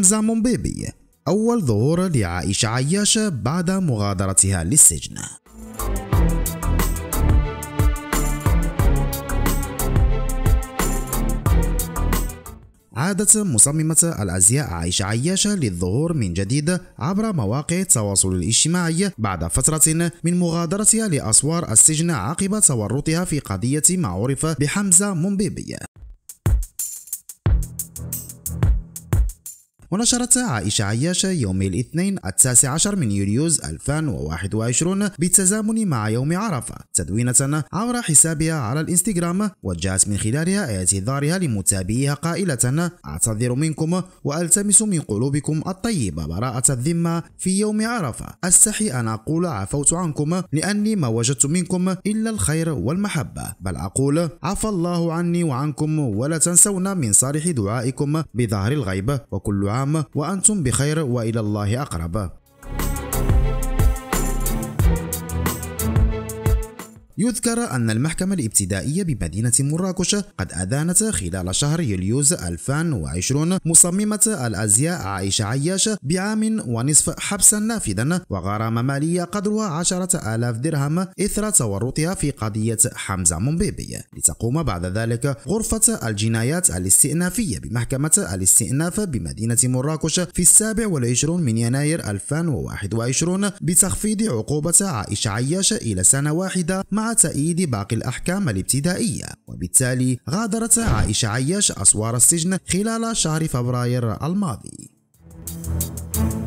حمزة منبيبي، أول ظهور لعائشة عياش بعد مغادرتها للسجن. عادت مصممة الأزياء عائشة عياش للظهور من جديد عبر مواقع التواصل الاجتماعي بعد فترة من مغادرتها لأسوار السجن عقب تورطها في قضية ما عرف بحمزة منبيبي. ونشرت عائشة عياش يوم الاثنين 19 من يوليوز 2021 بالتزامن مع يوم عرفة تدوينة عبر حسابها على الانستغرام وجهت من خلالها اعتذارها لمتابعيها قائلة: أعتذر منكم وألتمس من قلوبكم الطيبة براءة الذمة في يوم عرفة، أستحي أن أقول عفوت عنكم لأني ما وجدت منكم إلا الخير والمحبة، بل أقول عفى الله عني وعنكم، ولا تنسونا من صالح دعائكم بظهر الغيب، وكل عام وأنتم بخير وإلى الله أقرب. يذكر أن المحكمة الابتدائية بمدينة مراكش قد أدانت خلال شهر يوليوز 2020 مصممة الأزياء عائشة عياش بعام ونصف حبسا نافذا وغرامة مالية قدرها 10,000 درهم إثر تورطها في قضية حمزة منبيبي، لتقوم بعد ذلك غرفة الجنايات الاستئنافية بمحكمة الاستئناف بمدينة مراكش في 27 من يناير 2021 بتخفيض عقوبة عائشة عياش إلى سنة واحدة مع تأييد باقي الأحكام الابتدائية، وبالتالي غادرت عائشة عياش أسوار السجن خلال شهر فبراير الماضي.